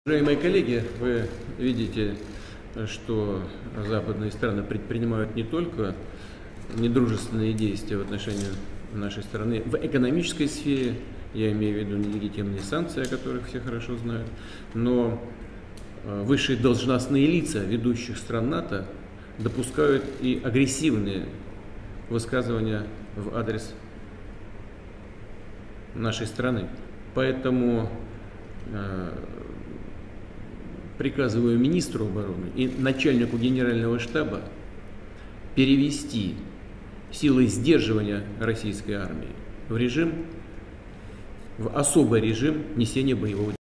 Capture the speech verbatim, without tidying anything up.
Уважаемые коллеги, вы видите, что западные страны предпринимают не только недружественные действия в отношении нашей страны в экономической сфере, я имею в виду нелегитимные санкции, о которых все хорошо знают, но высшие должностные лица ведущих стран НАТО допускают и агрессивные высказывания в адрес нашей страны. Поэтому приказываю министру обороны и начальнику генерального штаба перевести силы сдерживания российской армии в режим, в особый режим несения боевого